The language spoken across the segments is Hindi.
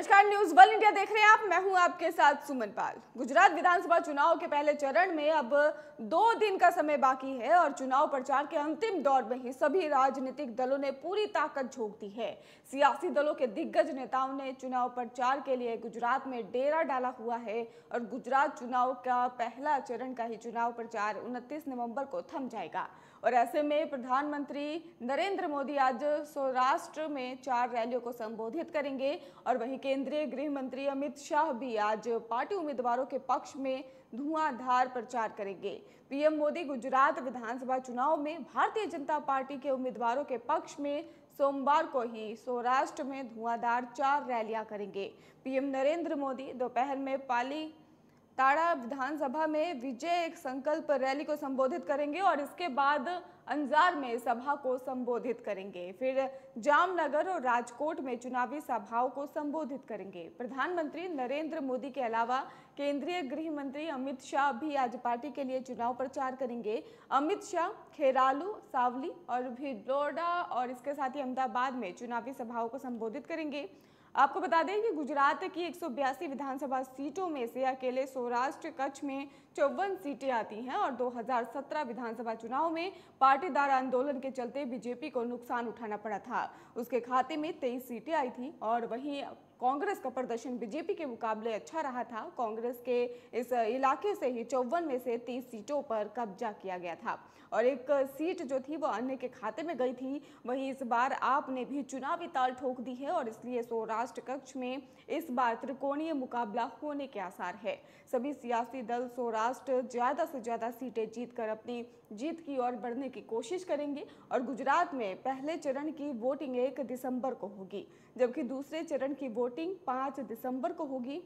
नमस्कार, न्यूज वर्ल्ड इंडिया देख रहे हैं आप। मैं हूं आपके साथ सुमन पाल। गुजरात विधानसभा चुनाव के पहले चरण में अब 2 दिन का समय बाकी है और चुनाव प्रचार के अंतिम दौर में ही सभी राजनीतिक दलों ने पूरी ताकत झोंक दी है। सियासी दलों के दिग्गज नेताओं ने चुनाव प्रचार के लिए गुजरात में डेरा डाला हुआ है और गुजरात चुनाव का पहला चरण का ही चुनाव प्रचार 29 नवंबर को थम जाएगा। और ऐसे में प्रधानमंत्री नरेंद्र मोदी आज सौराष्ट्र में 4 रैलियों को संबोधित करेंगे और वहीं केंद्रीय गृह मंत्री अमित शाह भी आज पार्टी उम्मीदवारों के पक्ष में धुआंधार प्रचार करेंगे। पीएम मोदी गुजरात विधानसभा चुनाव में भारतीय जनता पार्टी के उम्मीदवारों के पक्ष में सोमवार को ही सौराष्ट्र में धुआंधार 4 रैलियां करेंगे। पीएम नरेंद्र मोदी दोपहर में पाली ताड़ा विधानसभा में विजय संकल्प रैली को संबोधित करेंगे और इसके बाद अंजार में सभा को संबोधित करेंगे। फिर जामनगर और राजकोट में चुनावी सभाओं को संबोधित करेंगे। प्रधानमंत्री नरेंद्र मोदी के अलावा केंद्रीय गृह मंत्री अमित शाह भी आज पार्टी के लिए चुनाव प्रचार करेंगे। अमित शाह खेरालू, सावली और भिलवाड़ा और इसके साथ ही अहमदाबाद में चुनावी सभाओं को संबोधित करेंगे। आपको बता दें कि गुजरात की 182 विधानसभा सीटों में से अकेले सौराष्ट्र कच्छ में 54 सीटें आती हैं और 2017 विधानसभा चुनाव में पाटीदार आंदोलन के चलते बीजेपी को नुकसान उठाना पड़ा था। उसके खाते में 23 सीटें आई थी और वहीं कांग्रेस का प्रदर्शन बीजेपी के मुकाबले अच्छा रहा था। कांग्रेस के इस इलाके से ही 54 में से 30 सीटों पर कब्जा किया गया था और एक सीट जो थी वो अन्य के खाते में गई थी। वहीं इस बार आप ने भी चुनावी ताल ठोक दी है और इसलिए सौराष्ट्र कक्ष में इस बार त्रिकोणीय मुकाबला होने के आसार है। सभी सियासी दल सौराष्ट्र ज्यादा से ज्यादा सीटें जीतकर अपनी जीत की ओर बढ़ने की कोशिश करेंगे और गुजरात में पहले चरण की वोटिंग 1 दिसंबर को होगी, जबकि दूसरे चरण की वोटिंग 5 दिसंबर को होगी।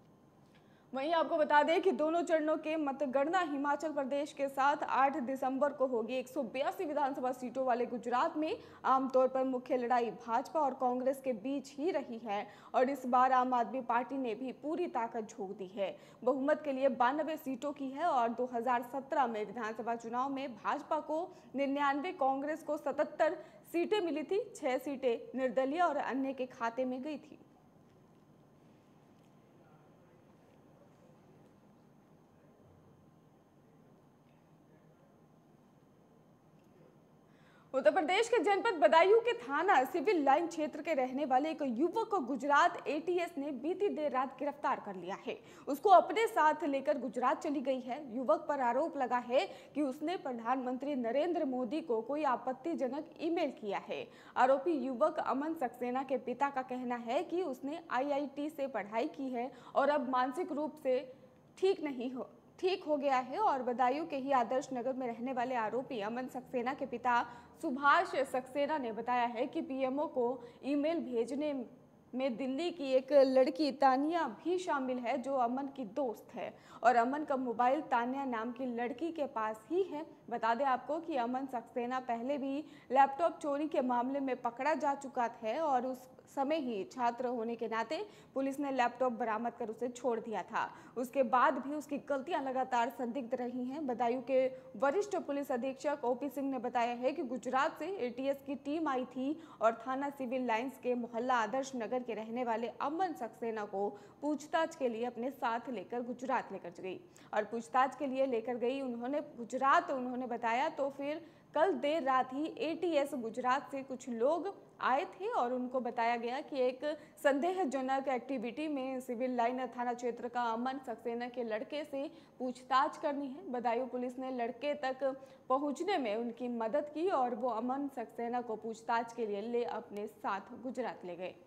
वहीं आपको बता दें कि दोनों चरणों के मतगणना हिमाचल प्रदेश के साथ 8 दिसंबर को होगी। 182 विधानसभा सीटों वाले गुजरात में आमतौर पर मुख्य लड़ाई भाजपा और कांग्रेस के बीच ही रही है और इस बार आम आदमी पार्टी ने भी पूरी ताकत झोंक दी है। बहुमत के लिए 92 सीटों की है और 2017 में विधानसभा चुनाव में भाजपा को 99, कांग्रेस को 77 सीटें मिली थी। 6 सीटें निर्दलीय और अन्य के खाते में गई थी। उत्तर प्रदेश के जनपद बदायूं के थाना सिविल लाइन क्षेत्र के रहने वाले एक युवक को गुजरात एटीएस ने बीती देर रात गिरफ्तार कर लिया है। उसको अपने साथ लेकर गुजरात चली गई है। युवक पर आरोप लगा है कि उसने प्रधानमंत्री नरेंद्र मोदी को कोई आपत्तिजनक ईमेल किया है। आरोपी युवक अमन सक्सेना के पिता का कहना है कि उसने IIT से पढ़ाई की है और अब मानसिक रूप से ठीक हो गया है और बदायूं के ही आदर्श नगर में रहने वाले आरोपी अमन सक्सेना के पिता सुभाष सक्सेना ने बताया है कि पीएमओ को ईमेल भेजने में दिल्ली की एक लड़की तानिया भी शामिल है जो अमन की दोस्त है और अमन का मोबाइल तानिया नाम की लड़की के पास ही है। बता दें आपको कि अमन सक्सेना पहले भी लैपटॉप चोरी के मामले में पकड़ा जा चुका है और उस समय ही छात्र होने के नाते पुलिस ने लैपटॉप बरामद कर उसे छोड़ दिया था। उसके बाद भी उसकी गलतियां लगातार संदिग्ध रही हैं। बदायूं के वरिष्ठ पुलिस अधीक्षक OP सिंह ने बताया है कि गुजरात से एटीएस की टीम आई थी और थाना सिविल लाइंस के मोहल्ला आदर्श नगर के रहने वाले अमन सक्सेना को पूछताछ के लिए अपने साथ लेकर गुजरात लेकर गई और पूछताछ के लिए लेकर गई उन्होंने बताया। तो फिर कल देर रात ही एटीएस गुजरात से कुछ लोग आए थे और उनको बताया गया कि एक संदेहजनक एक्टिविटी में सिविल लाइन थाना क्षेत्र का अमन सक्सेना के लड़के से पूछताछ करनी है। बदायूं पुलिस ने लड़के तक पहुंचने में उनकी मदद की और वो अमन सक्सेना को पूछताछ के लिए अपने साथ गुजरात ले गए।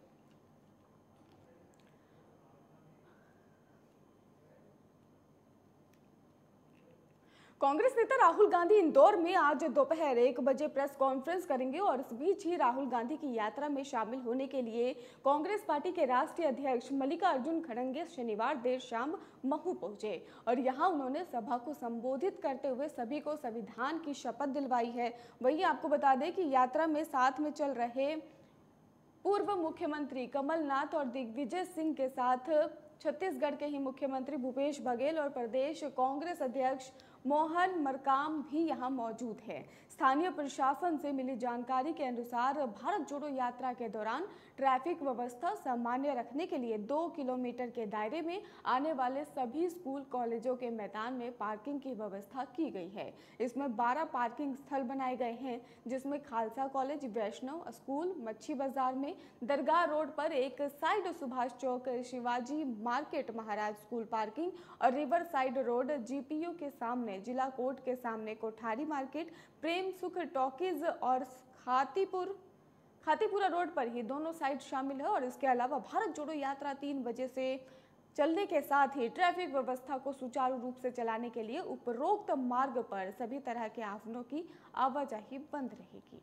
कांग्रेस नेता राहुल गांधी इंदौर में आज दोपहर 1 बजे प्रेस कॉन्फ्रेंस करेंगे और इस बीच ही राहुल गांधी की यात्रा में शामिल होने के लिए कांग्रेस पार्टी के राष्ट्रीय अध्यक्ष मल्लिकार्जुन खड़गे शनिवार देर शाम महू पहुंचे और यहां उन्होंने सभा को संबोधित करते हुए सभी को संविधान की शपथ दिलवाई है। वहीं आपको बता दें कि यात्रा में साथ में चल रहे पूर्व मुख्यमंत्री कमलनाथ और दिग्विजय सिंह के साथ छत्तीसगढ़ के ही मुख्यमंत्री भूपेश बघेल और प्रदेश कांग्रेस अध्यक्ष मोहन मरकाम भी यहां मौजूद है। स्थानीय प्रशासन से मिली जानकारी के अनुसार भारत जोड़ो यात्रा के दौरान ट्रैफिक व्यवस्था सामान्य रखने के लिए 2 किलोमीटर के दायरे में आने वाले सभी स्कूल कॉलेजों के मैदान में पार्किंग की व्यवस्था की गई है। इसमें 12 पार्किंग स्थल बनाए गए हैं, जिसमें खालसा कॉलेज, वैष्णव स्कूल, मच्छी बाजार में, दरगाह रोड पर एक side, Subhash Chowk, Shivaji market, Maharaj school parking और रिवर साइड रोड, जीपीयू के सामने, जिला कोर्ट के सामने, कोठारी मार्केट, प्रेम सुख टॉकीज और खातीपुरा रोड पर ही दोनों साइड शामिल है। और इसके अलावा भारत जोड़ो यात्रा 3 बजे से चलने के साथ ही ट्रैफिक व्यवस्था को सुचारू रूप से चलाने के लिए उपरोक्त मार्ग पर सभी तरह के वाहनों की आवाजाही बंद रहेगी।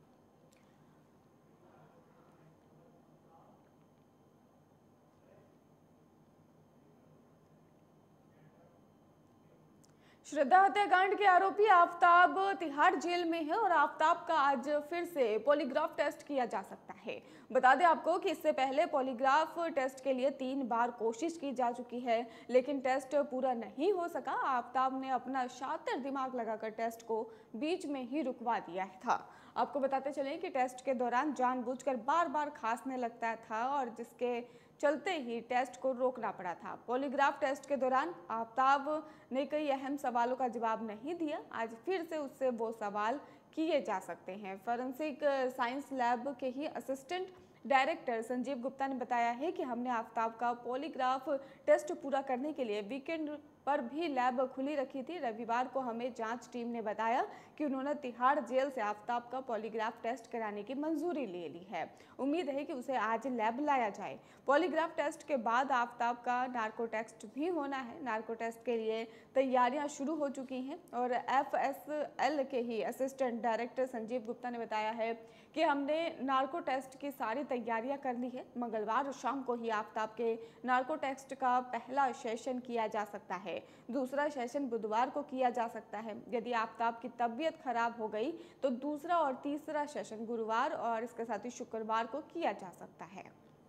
श्रद्धा हत्याकांड के आरोपी आफताब तिहाड़ जेल में है और आफताब का आज फिर से पॉलीग्राफ टेस्ट किया जा सकता है। बता दें आपको कि इससे पहले पॉलीग्राफ टेस्ट के लिए 3 बार कोशिश की जा चुकी है, लेकिन टेस्ट पूरा नहीं हो सका। आफताब ने अपना शातिर दिमाग लगाकर टेस्ट को बीच में ही रुकवा दिया था। आपको बताते चलें कि टेस्ट के दौरान जानबूझकर बार बार खांसने लगता था और जिसके चलते ही टेस्ट को रोकना पड़ा था। पॉलीग्राफ टेस्ट के दौरान आफताब ने कई अहम सवालों का जवाब नहीं दिया। आज फिर से उससे वो सवाल किए जा सकते हैं। फॉरेंसिक साइंस लैब के ही असिस्टेंट डायरेक्टर संजीव गुप्ता ने बताया है कि हमने आफताब का पॉलीग्राफ टेस्ट पूरा करने के लिए वीकेंड पर भी लैब खुली रखी थी। रविवार को हमें जांच टीम ने बताया कि उन्होंने तिहाड़ जेल से आफताब का पॉलीग्राफ टेस्ट कराने की मंजूरी ले ली है। उम्मीद है कि उसे आज लैब लाया जाए। पॉलीग्राफ टेस्ट के बाद आफताब का नार्को टेस्ट भी होना है। नार्को टेस्ट के लिए तैयारियां शुरू हो चुकी हैं और FSL के ही असिस्टेंट डायरेक्टर संजीव गुप्ता ने बताया है कि हमने नार्को टेस्ट की सारी तैयारियां कर ली है। मंगलवार शाम को ही आफताब के नार्को टेस्ट का पहला सेशन किया जा सकता है। दूसरा सेशन बुधवार को किया जा सकता है। यदि आफताब की तबीयत खराब हो गई तो दूसरा और तीसरा सेशन गुरुवार और इसके साथ ही शुक्रवार को किया जा सकता है।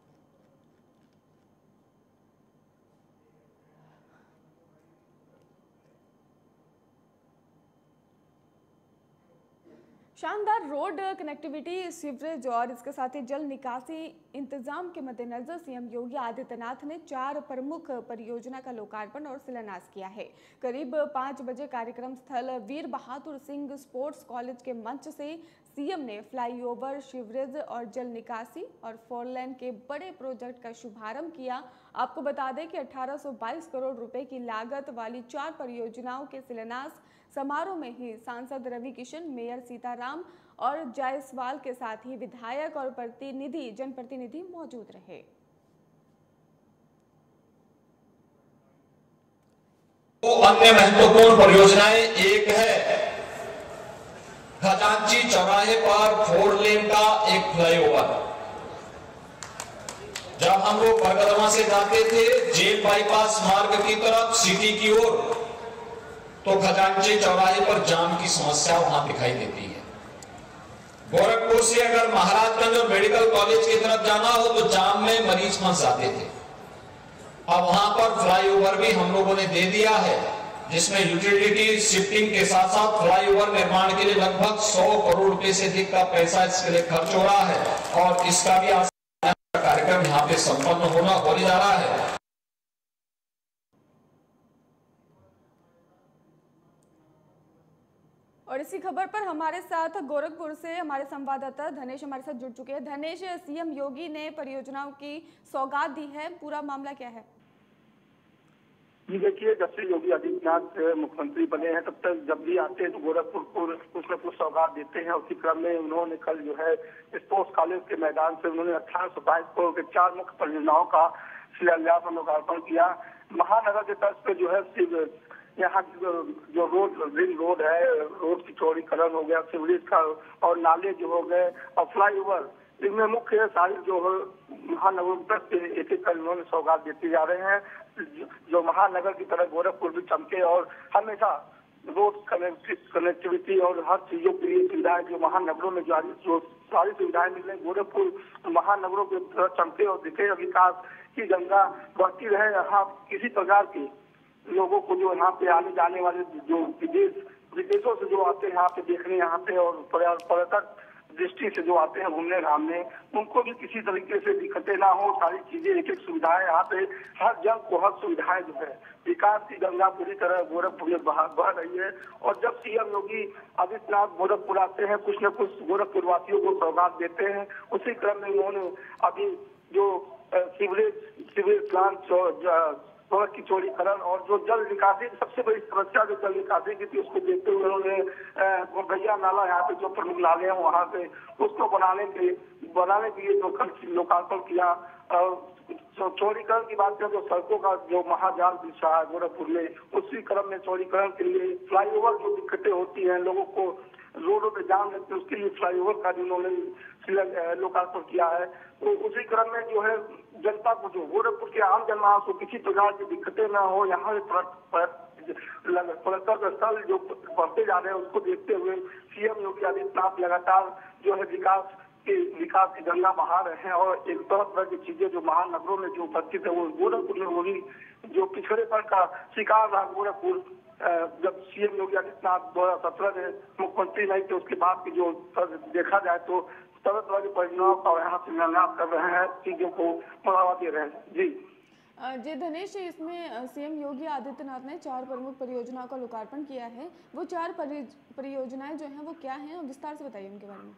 शानदार रोड कनेक्टिविटी, सीवरेज और इसके साथ ही जल निकासी इंतजाम के मद्देनजर सीएम योगी आदित्यनाथ ने 4 प्रमुख परियोजना का लोकार्पण और शिलान्यास किया है। करीब 5 बजे कार्यक्रम स्थल वीर बहादुर सिंह स्पोर्ट्स कॉलेज के मंच से सीएम ने फ्लाईओवर, सीवरेज और जल निकासी और 4 लेन के बड़े प्रोजेक्ट का शुभारंभ किया। आपको बता दें कि 1822 करोड़ रुपए की लागत वाली 4 परियोजनाओं के शिलान्यास समारोह में ही सांसद रवि किशन, मेयर सीताराम और जायसवाल के साथ ही विधायक और जनप्रतिनिधि मौजूद रहे। तो अन्य महत्वपूर्ण परियोजनाएं, एक है खजांची चौराहे पर 4 लेन का एक फ्लाईओवर। जब हम लोग बरगदमा से जाते थे जेल बाईपास मार्ग की तरफ सिटी की ओर, तो खजांची चौराहे पर जाम की समस्या वहां दिखाई देती है। गोरखपुर से अगर महाराजगंज और मेडिकल कॉलेज की तरफ जाना हो तो जाम में मरीज फंस जाते थे। अब वहां पर फ्लाईओवर भी हम लोगों ने दे दिया है, जिसमें यूटिलिटी शिफ्टिंग के साथ साथ फ्लाईओवर निर्माण के लिए लगभग 100 करोड़ रुपए से अधिक का पैसा इसके लिए खर्च हो रहा है और इसका भी कार्यक्रम यहाँ पे संपन्न होने जा रहा है। और इसी खबर पर हमारे साथ गोरखपुर से हमारे संवाददाता धनेश हमारे साथ जुड़ चुके हैं। धनेश, सीएम योगी ने परियोजनाओं की सौगात दी है, पूरा मामला क्या है? जी देखिए, जब से योगी आदित्यनाथ मुख्यमंत्री बने हैं तब तक जब भी आते हैं तो गोरखपुर को कुछ न कुछ सौगात देते हैं। उसी क्रम में उन्होंने कल जो है स्पोर्ट्स कॉलेज के मैदान से उन्होंने 1822 करोड़ के 4 मुख्य परियोजनाओं का शिलान्यास और लोकार्पण किया। महानगर के तर्ज पे जो है यहाँ जो रिंग रोड है, रोड की चौड़ीकरण हो गया, सीवरेज का और नाले जो हो गए और फ्लाईओवर, इनमें मुख्य सारी जो महानगरों तक एक एक कर उन्होंने सौगात देते जा रहे हैं। जो महानगर की तरह गोरखपुर भी चमके और हमेशा रोड कनेक्टिविटी और हर चीजों के लिए सुविधाएं जो महानगरों में जो सारी सुविधाएं मिल रही, गोरखपुर महानगरों की तरह चमके और दिखे। विकास की गंगा बहती रहे, यहाँ किसी प्रकार की लोगों को जो यहाँ पे आने जाने वाले जो विदेशों से जो आते हैं यहाँ पे देखने यहाँ पे और पर्यटक दृष्टि से जो आते हैं घूमने घामने, उनको भी किसी तरीके से दिक्कतें ना हो। सारी चीजें एक एक सुविधाएं यहाँ पे हर जन को हर सुविधाएं जो है विकास की गंगा पूरी तरह गोरखपुर में बह रही है। और जब सीएम योगी आदित्यनाथ गोरखपुर आते हैं कुछ न कुछ गोरखपुर वासियों को सौगात देते हैं। उसी क्रम में उन्होंने अभी जो सीवरेज प्लांट सड़क की चौड़ीकरण और जो जल निकासी सबसे बड़ी समस्या जो जल निकासी की थी उसको देखते हुए उन्होंने गैया नाला यहाँ पे जो प्रमुख नाले हैं वहाँ पे उसको बनाने के लिए जो कल लोकार्पण किया। चौड़ीकरण की बात करें तो सड़कों का जो महाजाल बिछा है गोरखपुर में, उसी क्रम में चौड़ीकरण के लिए फ्लाईओवर जो दिक्कतें होती हैं लोगों को रोडों पे जाम लगते हैं, उसके लिए फ्लाईओवर का जो उन्होंने लोकार्पण किया है। तो उसी क्रम में जो है जनता को जो गोरखपुर के आम जनमानस को किसी प्रकार की दिक्कतें न हो, यहाँ पर्यटक स्थल जो बढ़ते जा रहे हैं उसको देखते हुए सीएम योगी आदित्यनाथ लगातार जो है विकास की गंगा बहा रहे हैं। और एक तरह की चीजें जो महानगरों में जो उपस्थित है वो गोरखपुर में होगी। जो पिछड़ेपन का शिकार रहा गोरखपुर, जब सीएम योगी आदित्यनाथ 2017 में मुख्यमंत्री नहीं थे उसके बाद की जो देखा जाए तो तरह तरह की परियोजनाओं का यहाँ शिलान्यास कर रहे हैं, चीजों को बढ़ावा दे रहे हैं। जी धनेश, इसमें सीएम योगी आदित्यनाथ ने 4 प्रमुख परियोजनाओं का लोकार्पण किया है। वो 4 परियोजनाएं जो हैं वो क्या हैं, विस्तार से बताइए उनके बारे में।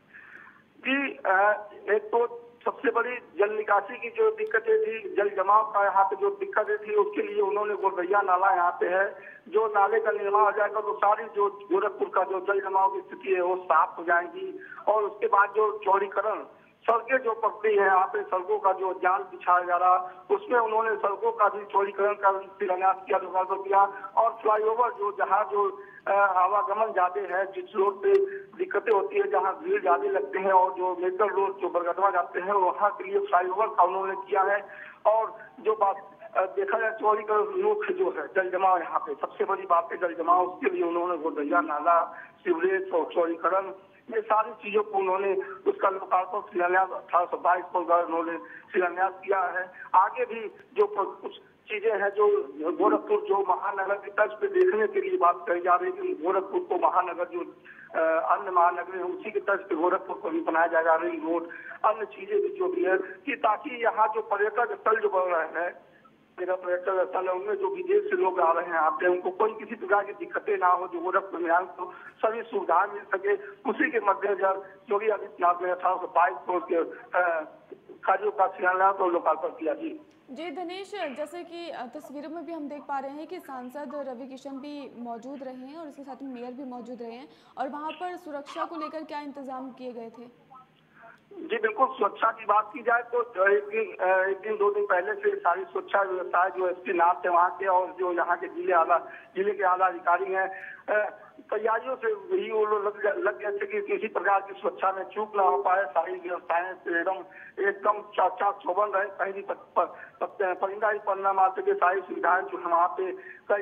जी एक तो सबसे बड़ी जल निकासी की जो दिक्कतें थी, जल जमाव का यहाँ पे जो दिक्कतें थी उसके लिए उन्होंने गोरैया नाला यहाँ पे है, जो नाले का निर्माण हो जाएगा तो सारी जो गोरखपुर का जो जल जमाव की स्थिति है वो साफ हो जाएगी। और उसके बाद जो चौड़ीकरण सड़कें जो पकड़ी है यहाँ पे सड़कों का जो जाल बिछाया जा रहा उसमें उन्होंने सड़कों का भी चौड़ीकरण का शिलान्यास किया, लोकार्पण किया। और फ्लाईओवर जो जहाँ जो आवागमन ज्यादा है, जिस रोड पे दिक्कतें होती है, जहाँ भीड़ ज्यादा लगते हैं और जो मेटल रोड जो बरगदवा जाते हैं वहाँ के लिए फ्लाईओवर का उन्होंने किया है। और जो बात देखा जाए चौड़ीकरण मुख्य जो है जल जमाव यहाँ पे सबसे बड़ी बात है जल जमाव, उसके लिए उन्होंने गोरैया नाला, सीवरेज और चौड़ीकरण ये सारी चीजों को उन्होंने उसका लोकार्पण शिलान्यास 1822 को उन्होंने शिलान्यास किया है। आगे भी जो कुछ चीजें हैं जो गोरखपुर जो महानगर की तर्ज पे देखने के लिए बात कही जा रही है, गोरखपुर को महानगर जो अन्य महानगर है उसी के तर्ज पे गोरखपुर को भी बनाया जाएगा, रिंग रोड अन्य चीजें भी जो भी है कि ताकि यहाँ जो पर्यटक स्थल जो बन रहे हैं मेरा पर्यटक स्थल है उनमें जो विदेश से लोग आ रहे हैं यहाँ पे उनको कोई किसी प्रकार की दिक्कतें ना हो, जो गोरखपुर में तो सभी सुविधाएं मिल सके, उसी के मद्देनजर योगी आदित्यनाथ ने 1822 को उसके कार्यों का शिलान्यास और लोकार्पण किया। जी धनेश, जैसे कि तस्वीरों में भी हम देख पा रहे हैं कि सांसद रवि किशन भी मौजूद रहे हैं और इसके साथ में मेयर भी मौजूद रहे हैं, और वहाँ पर सुरक्षा को लेकर क्या इंतजाम किए गए थे? जी बिल्कुल, सुरक्षा की बात की जाए तो एक दिन 2 दिन पहले से सारी सुरक्षा व्यवस्था जो एसपी नाथ है वहाँ के और जो यहाँ के जिले के आला अधिकारी हैं तैयारियों से ही वो लोग लग गए थे कि किसी प्रकार की सुरक्षा में चूक ना हो पाए। सारी व्यवस्थाएं एकदम चाक चौबंद रहे, कहीं भी परिंदा ही पड़ना मार सके। सारी सुविधाएं जो है वहाँ पे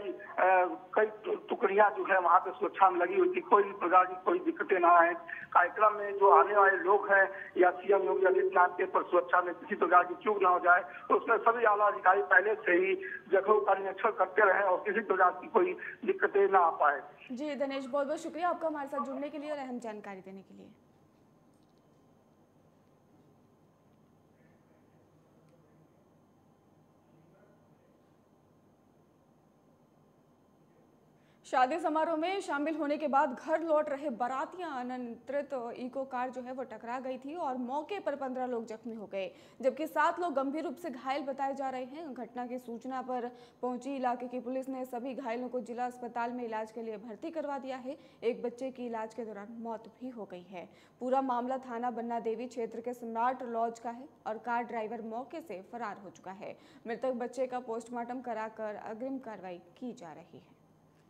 कई टुकड़ियां जो है वहाँ पे सुरक्षा में लगी हुई थी, कोई भी प्रकार की कोई दिक्कतें ना आए। कार्यक्रम में जो आने वाले लोग हैं या सीएम योगी आदित्यनाथ के पर सुरक्षा में किसी प्रकार की चूक ना हो जाए तो उसमें सभी आला अधिकारी पहले से ही जगहों का निरीक्षण करते रहे और किसी प्रकार की कोई दिक्कतें ना आ पाए। जी धनेश, बहुत बहुत शुक्रिया आपका हमारे साथ जुड़ने के लिए और अहम जानकारी देने के लिए। शादी समारोह में शामिल होने के बाद घर लौट रहे बारातियां अनियंत्रित इको कार जो है वो टकरा गई थी और मौके पर 15 लोग जख्मी हो गए, जबकि 7 लोग गंभीर रूप से घायल बताए जा रहे हैं। घटना की सूचना पर पहुंची इलाके की पुलिस ने सभी घायलों को जिला अस्पताल में इलाज के लिए भर्ती करवा दिया है। एक बच्चे की इलाज के दौरान मौत भी हो गई है। पूरा मामला थाना बन्ना देवी क्षेत्र के सम्राट लॉज का है और कार ड्राइवर मौके से फरार हो चुका है। मृतक बच्चे का पोस्टमार्टम कराकर अग्रिम कार्रवाई की जा रही है।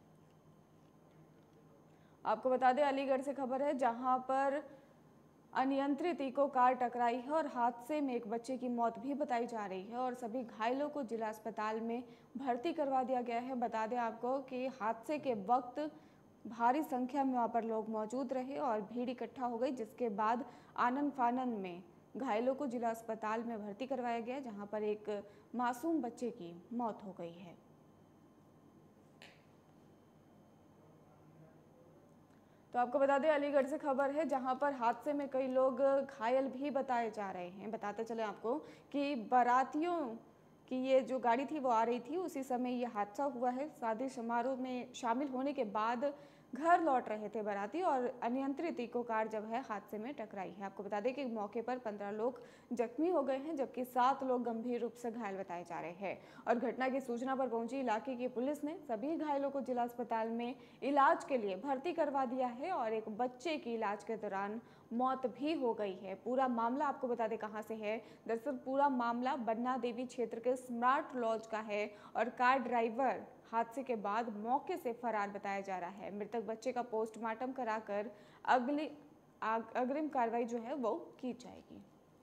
आपको बता दें, अलीगढ़ से खबर है जहां पर अनियंत्रित इको कार टकराई है और हादसे में एक बच्चे की मौत भी बताई जा रही है और सभी घायलों को जिला अस्पताल में भर्ती करवा दिया गया है। बता दें आपको कि हादसे के वक्त भारी संख्या में वहां पर लोग मौजूद रहे और भीड़ इकट्ठा हो गई, जिसके बाद आनन फानन में घायलों को जिला अस्पताल में भर्ती करवाया गया, जहां पर एक मासूम बच्चे की मौत हो गई है। तो आपको बता दें अलीगढ़ से खबर है जहां पर हादसे में कई लोग घायल भी बताए जा रहे हैं। बताते चले आपको कि बारातियों की ये जो गाड़ी थी वो आ रही थी, उसी समय ये हादसा हुआ है। शादी समारोह में शामिल होने के बाद घर लौट रहे थे बाराती और अनियंत्रित इको कार जब है हादसे में टकराई है। आपको बता दें कि मौके पर 15 लोग जख्मी हो गए हैं, जबकि 7 लोग गंभीर रूप से घायल बताए जा रहे हैं। और घटना की सूचना पर पहुंची इलाके की पुलिस ने सभी घायलों को जिला अस्पताल में इलाज के लिए भर्ती करवा दिया है और एक बच्चे की इलाज के दौरान मौत भी हो गई है। पूरा मामला आपको बता दें कहां से है। दरअसल पूरा मामला बन्ना देवी क्षेत्र के स्मार्ट लॉज का है और कार ड्राइवर हादसे के बाद मौके से फरार बताया जा रहा है। मृतक बच्चे का पोस्टमार्टम कराकर अग्रिम कार्रवाई जो है वो की जाएगी।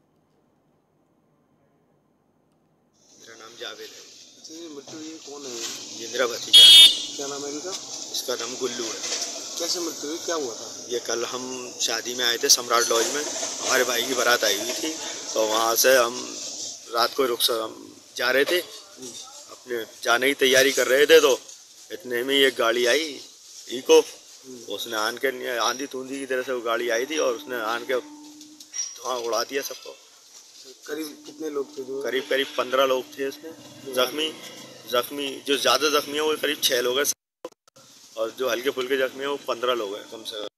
मेरा नाम जावेद है। मृत्यु ये कौन है? ये मेरा भतीजा है। क्या नाम है इनका? इसका नाम गुल्लू है। कैसे मृत्यु हुई, क्या हुआ था? ये कल हम शादी में आए थे सम्राट लॉज में, हमारे भाई की बारात आई हुई थी, तो वहाँ से हम रात को हम जा रहे थे, अपने जाने की तैयारी कर रहे थे, तो इतने में एक गाड़ी आई इको, उसने आन के आंधी तूंधी की तरह से वो गाड़ी आई थी और उसने आन के धुआं उड़ा दिया सबको। करीब कितने लोग थे? जो करीब 15 लोग थे इसमें। जख्मी जो ज़्यादा जख्मी है वो करीब 6 लोग हैं और जो हल्के फुल्के जख्मी है वो 15 लोग हैं कम से कम।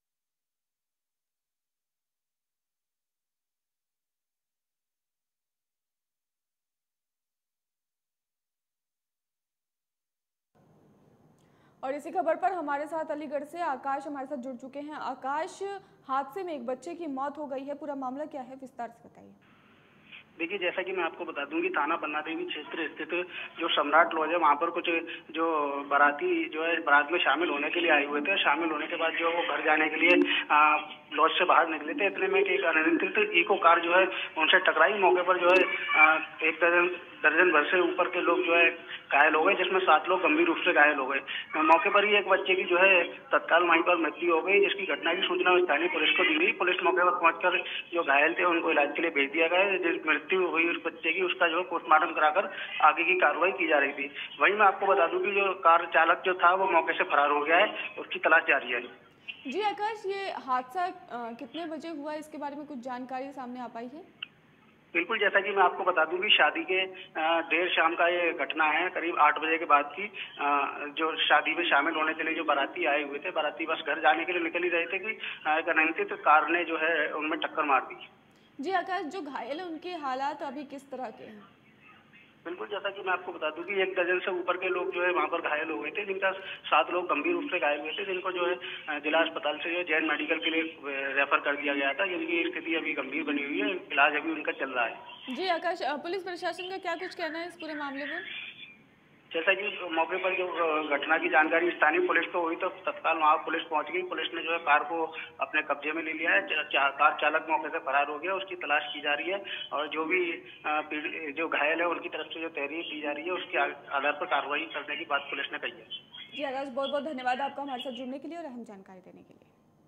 और इसी खबर पर हमारे साथ अलीगढ़ से आकाश हमारे साथ जुड़ चुके हैं। आकाश, हादसे में एक बच्चे की मौत हो गई है, पूरा मामला क्या है, विस्तार से बताइए। देखिए, जैसा कि मैं आपको बता दूं कि थाना बन्ना देवी क्षेत्र स्थित जो सम्राट लॉज है, वहाँ पर कुछ जो बाराती जो है बारात में शामिल होने के लिए आए हुए थे। शामिल होने के बाद जो वो घर जाने के लिए लॉज से बाहर निकले थे, इतने में एक अनियंत्रित इको कार जो है उनसे टकराई। मौके पर जो है एक दर्जन भर से ऊपर के लोग जो है घायल हो गए, जिसमें 7 लोग गंभीर रूप से घायल हो गए। मौके पर ही एक बच्चे की जो है तत्काल वहीं पर मृत्यु हो गई, जिसकी घटना की सूचना स्थानीय पुलिस को दी गई। पुलिस मौके पर पहुंचकर जो घायल थे उनको इलाज के लिए भेज दिया गया। जिस मृत्यु हुई उस बच्चे की, उसका जो है पोस्टमार्टम कराकर आगे की कार्रवाई की जा रही थी। वहीं मैं आपको बता दूं कि जो कार चालक जो था वो मौके से फरार हो गया है, उसकी तलाश जारी है। जी आकाश, ये हादसा कितने बजे हुआ, इसके बारे में कुछ जानकारी सामने आ पाई है? बिल्कुल, जैसा कि मैं आपको बता दूं कि शादी के देर शाम का ये घटना है, करीब 8 बजे के बाद की। जो शादी में शामिल होने के लिए जो बाराती आए हुए थे, बाराती बस घर जाने के लिए निकल ही रहे थे कि एक अनियंत्रित कार ने जो है उनमें टक्कर मार दी। जी आकाश, जो घायल है उनके हालात अभी किस तरह के हैं? बिल्कुल, जैसा कि मैं आपको बता दूं कि 1 दर्जन से ऊपर के लोग जो है वहां पर घायल हो गए थे, जिनका 7 लोग गंभीर रूप से घायल हुए थे, जिनको जो है जिला अस्पताल से जो जैन मेडिकल के लिए रेफर कर दिया गया था, जिनकी स्थिति अभी गंभीर बनी हुई है। इलाज अभी उनका चल रहा है। जी आकाश, पुलिस प्रशासन का क्या कुछ कहना है इस पूरे मामले पर? जैसा कि मौके पर जो घटना की जानकारी स्थानीय पुलिस को हुई, तो तत्काल वहां पुलिस पहुंच गई। पुलिस ने जो है कार को अपने कब्जे में ले लिया है। कार चालक मौके से फरार हो गया, उसकी तलाश की जा रही है और जो भी जो घायल है उनकी तरफ से जो तहरीर दी जा रही है, उसके आधार पर कार्रवाई करने की बात पुलिस ने कही है। जी आकाश, बहुत बहुत धन्यवाद आपका हमारे साथ जुड़ने के लिए और अहम जानकारी देने के लिए।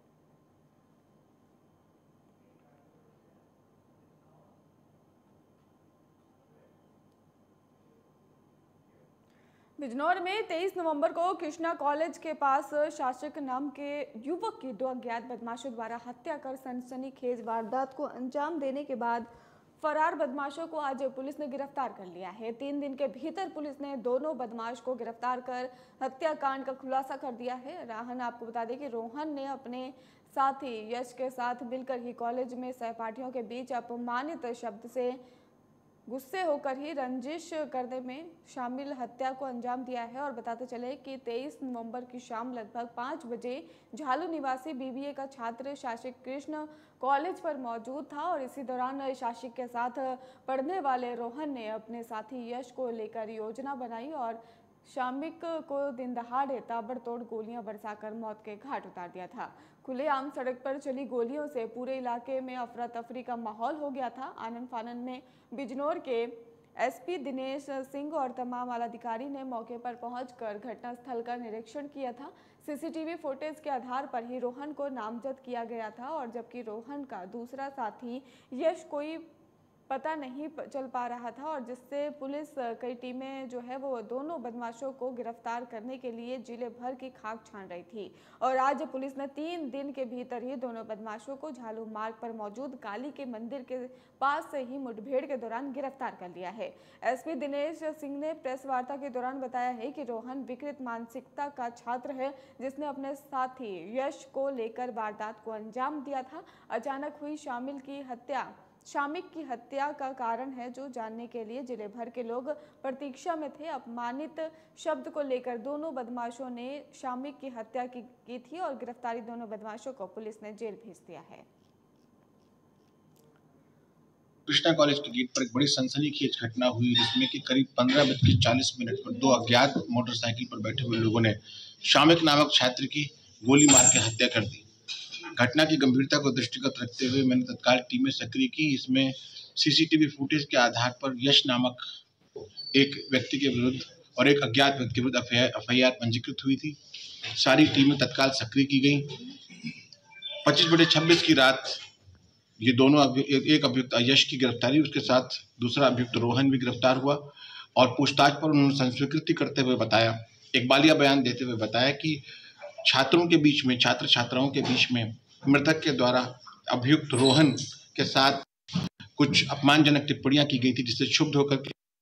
बिजनौर में 23 नवंबर को कृष्णा कॉलेज के पास शासक नाम के युवक की 2 अज्ञात बदमाशों द्वारा हत्या कर सनसनीखेज वारदात को अंजाम देने के बाद फरार बदमाशों को आज पुलिस ने गिरफ्तार कर लिया है। 3 दिन के भीतर पुलिस ने दोनों बदमाश को गिरफ्तार कर हत्याकांड का खुलासा कर दिया है। राहन, आपको बता दें कि रोहन ने अपने साथी यश के साथ मिलकर ही कॉलेज में सहपाठियों के बीच अपमानित शब्द से गुस्से होकर ही रंजिश करने में शामिल हत्या को अंजाम दिया है। और बताते चले कि 23 नवंबर की शाम लगभग 5 बजे झालू निवासी बीबीए का छात्र शासिक कृष्ण कॉलेज पर मौजूद था और इसी दौरान शासिक के साथ पढ़ने वाले रोहन ने अपने साथी यश को लेकर योजना बनाई और शामिक को दिन दहाड़े ताबड़तोड़ गोलियां बरसाकर मौत के घाट उतार दिया था। खुलेआम सड़क पर चली गोलियों से पूरे इलाके में अफरा तफरी का माहौल हो गया था। आनन फानन में बिजनौर के एसपी दिनेश सिंह और तमाम आलाधिकारी ने मौके पर पहुंचकर घटनास्थल का निरीक्षण किया था। सीसीटीवी फुटेज के आधार पर ही रोहन को नामजद किया गया था और जबकि रोहन का दूसरा साथी यश कोई पता नहीं चल पा रहा था और जिससे पुलिस कई टीमें जो है वो दोनों बदमाशों को गिरफ्तार करने के लिए जिले भर की खाक छान रही थी। और आज पुलिस ने 3 दिन के भीतर ही दोनों बदमाशों को झालू मार्ग पर मौजूद काली के मंदिर के पास से ही मुठभेड़ के दौरान गिरफ्तार कर लिया है। एसपी दिनेश सिंह ने प्रेस वार्ता के दौरान बताया है कि रोहन विकृत मानसिकता का छात्र है जिसने अपने साथी यश को लेकर वारदात को अंजाम दिया था। अचानक हुई शामिक की हत्या का कारण है जो जानने के लिए जिले भर के लोग प्रतीक्षा में थे। अपमानित शब्द को लेकर दोनों बदमाशों ने शामिक की हत्या की थी और गिरफ्तारी दोनों बदमाशों को पुलिस ने जेल भेज दिया है। कृष्णा कॉलेज के गेट पर एक बड़ी सनसनीखेज घटना हुई जिसमें कि करीब 15:40 पर 2 अज्ञात मोटरसाइकिल पर बैठे हुए लोगों ने शामिक नामक छात्र की गोली मार के हत्या कर दी। घटना की गंभीरता को दृष्टिगत रखते हुए मैंने तत्काल टीमें सक्रिय की। इसमें सीसीटीवी फुटेज के आधार पर यश नामक एक व्यक्ति के विरुद्ध और एक अज्ञात व्यक्ति के विरुद्ध एफआईआर पंजीकृत हुई थी। सारी टीमें तत्काल सक्रिय की गई। 25/26 की रात ये दोनों एक अभियुक्त यश की गिरफ्तारी, उसके साथ दूसरा अभियुक्त रोहन भी गिरफ्तार हुआ और पूछताछ पर उन्होंने संस्वीकृति करते हुए बताया, इकबालिया बयान देते हुए बताया कि छात्रों के बीच में, छात्र छात्राओं के बीच में मृतक के द्वारा अभियुक्त रोहन के साथ कुछ अपमानजनक टिप्पणियां की गई थी जिससे क्षुब्ध होकर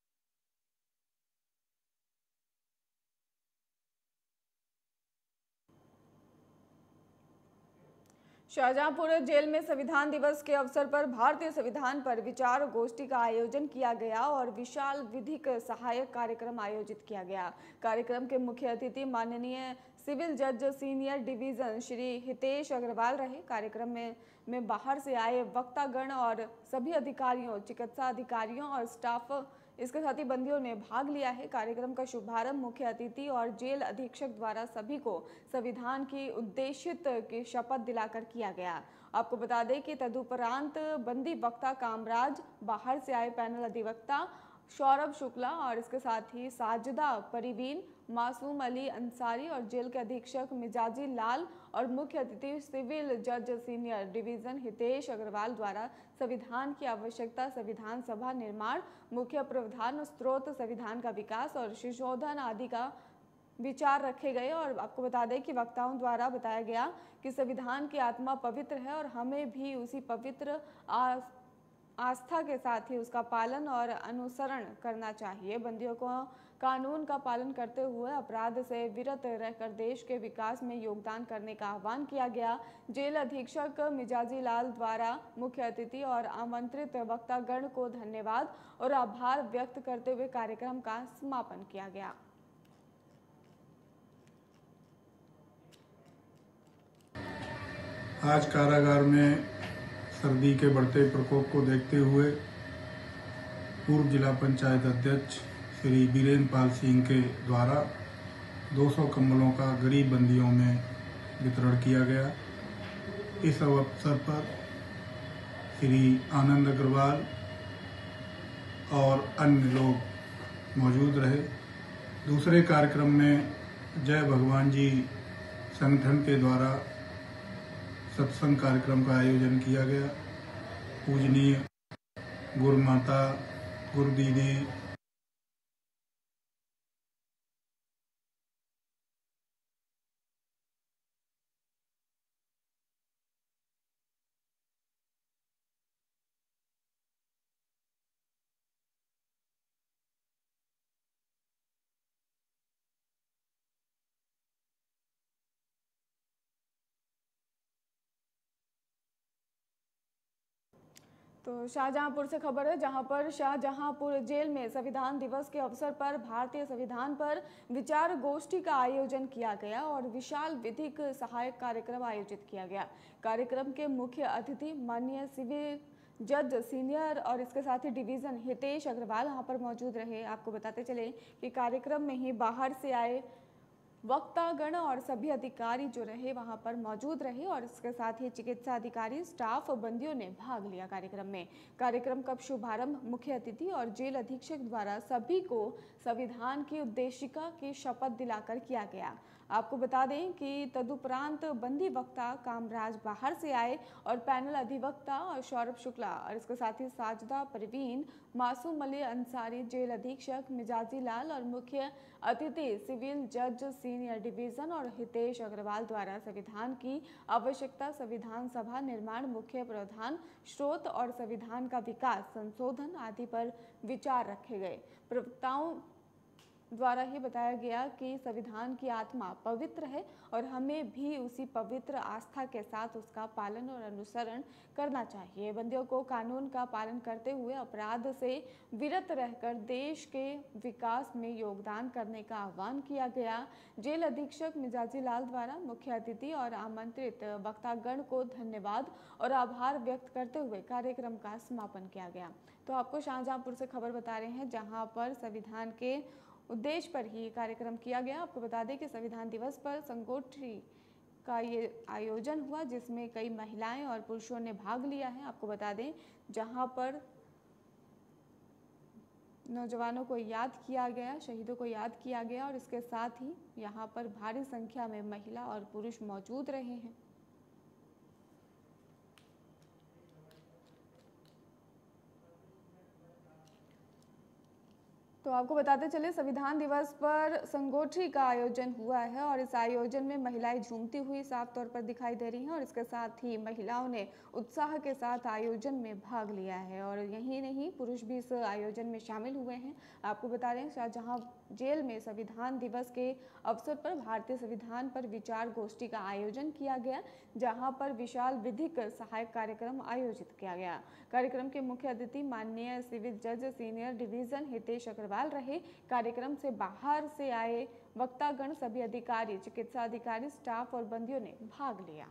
शाहजहांपुर जेल में संविधान दिवस के अवसर पर भारतीय संविधान पर विचार गोष्ठी का आयोजन किया गया और विशाल विधिक सहायक कार्यक्रम आयोजित किया गया। कार्यक्रम के मुख्य अतिथि माननीय सिविल जज सीनियर डिवीजन श्री हितेश अग्रवाल रहे। कार्यक्रम में बाहर से आए वक्तागण और सभी अधिकारियों, चिकित्सा अधिकारियों और स्टाफ, इसके साथ ही बंदियों ने भाग लिया है। कार्यक्रम का शुभारंभ मुख्य अतिथि और जेल अधीक्षक द्वारा सभी को संविधान की उद्देशित की शपथ दिलाकर किया गया। आपको बता दें कि तदुपरांत बंदी वक्ता कामराज, बाहर से आए पैनल अधिवक्ता सौरभ शुक्ला और इसके साथ ही साजिदा परवीन, मासूम अली अंसारी और जेल के अधीक्षक मिजाजी लाल और मुख्य अतिथि सिविल जज सीनियर डिवीजन हितेश अग्रवाल द्वारा संविधान की आवश्यकता, संविधान सभा निर्माण, मुख्य प्रावधान स्रोत, संविधान का विकास और संशोधन आदि का विचार रखे गए। और आपको बता दें कि वक्ताओं द्वारा बताया गया कि संविधान की आत्मा पवित्र है और हमें भी उसी पवित्र आस्था के साथ ही उसका पालन और अनुसरण करना चाहिए। बंदियों को कानून का पालन करते हुए अपराध से विरत रहकर देश के विकास में योगदान करने का आह्वान किया गया। जेल अधीक्षक मिजाजी लाल द्वारा मुख्य अतिथि और आमंत्रित वक्तागण को धन्यवाद और आभार व्यक्त करते हुए कार्यक्रम का समापन किया गया। आज कारागार में सर्दी के बढ़ते प्रकोप को देखते हुए पूर्व जिला पंचायत अध्यक्ष श्री बीरेन्द्र पाल सिंह के द्वारा 200 कंबलों का गरीब बंदियों में वितरण किया गया। इस अवसर पर श्री आनंद अग्रवाल और अन्य लोग मौजूद रहे। दूसरे कार्यक्रम में जय भगवान जी संगठन के द्वारा सत्संग कार्यक्रम का आयोजन किया गया। पूजनीय गुरु माता, गुरु दीदी, तो शाहजहांपुर से खबर है, जहां पर शाहजहांपुर जेल में संविधान दिवस के अवसर पर भारतीय संविधान पर विचार गोष्ठी का आयोजन किया गया और विशाल विधिक सहायक कार्यक्रम आयोजित किया गया। कार्यक्रम के मुख्य अतिथि माननीय सिविल जज सीनियर और इसके साथ ही डिवीजन हितेश अग्रवाल यहाँ पर मौजूद रहे। आपको बताते चले कि कार्यक्रम में ही बाहर से आए वक्तागण और सभी अधिकारी जो रहे वहां पर मौजूद रहे और इसके साथ ही चिकित्सा अधिकारी, स्टाफ और बंदियों ने भाग लिया कार्यक्रम में। कार्यक्रम का शुभारंभ मुख्य अतिथि और जेल अधीक्षक द्वारा सभी को संविधान की उद्देशिका की शपथ दिलाकर किया गया। आपको बता दें कि तदुपरांत बंदी वक्ता कामराज बाहर से आए और पैनल अधिवक्ता और सौरभ शुक्ला और इसके साथ ही साजिदा परवीन, मासूम अली अंसारी, जेल अधीक्षक मिजाजी लाल और मुख्य अतिथि सिविल जज सीनियर डिवीजन और हितेश अग्रवाल द्वारा संविधान की आवश्यकता, संविधान सभा निर्माण, मुख्य प्रावधान, स्रोत और संविधान का विकास, संशोधन आदि पर विचार रखे गए। प्रवक्ताओं द्वारा ही बताया गया कि संविधान की आत्मा पवित्र है और हमें भी उसी पवित्र आस्था के साथ उसका पालन और अनुसरण करना चाहिए। बंदियों को कानून का पालन करते हुए अपराध से विरत रहकर देश के विकास में योगदान करने का आह्वान किया गया। जेल अधीक्षक मिजाजी लाल द्वारा मुख्य अतिथि और आमंत्रित वक्तागण को धन्यवाद और आभार व्यक्त करते हुए कार्यक्रम का समापन किया गया। तो आपको शाहजहांपुर से खबर बता रहे हैं, जहां पर संविधान के उद्देश्य पर ही कार्यक्रम किया गया। आपको बता दें कि संविधान दिवस पर संगोष्ठी का ये आयोजन हुआ, जिसमें कई महिलाएं और पुरुषों ने भाग लिया है। आपको बता दें जहां पर नौजवानों को याद किया गया, शहीदों को याद किया गया और इसके साथ ही यहां पर भारी संख्या में महिला और पुरुष मौजूद रहे हैं। तो आपको बताते चले संविधान दिवस पर संगोष्ठी का आयोजन हुआ है और इस आयोजन में महिलाएं झूमती हुई साफ तौर पर दिखाई दे रही हैं और इसके साथ ही महिलाओं ने उत्साह के साथ आयोजन में भाग लिया है और यही नहीं, पुरुष भी इस आयोजन में शामिल हुए हैं। आपको बता रहे हैं शाहजहां जेल में संविधान दिवस के अवसर पर भारतीय संविधान पर विचार गोष्ठी का आयोजन किया गया, जहां पर विशाल विधिक सहायक कार्यक्रम आयोजित किया गया। कार्यक्रम के मुख्य अतिथि माननीय सिविल जज सीनियर डिवीजन हितेश अग्रवाल रहे। कार्यक्रम से बाहर से आए वक्तागण, सभी अधिकारी, चिकित्सा अधिकारी, स्टाफ और बंदियों ने भाग लिया।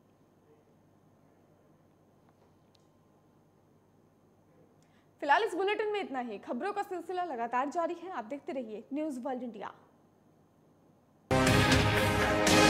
फिलहाल इस बुलेटिन में इतना ही। खबरों का सिलसिला लगातार जारी है, आप देखते रहिए न्यूज़ वर्ल्ड इंडिया।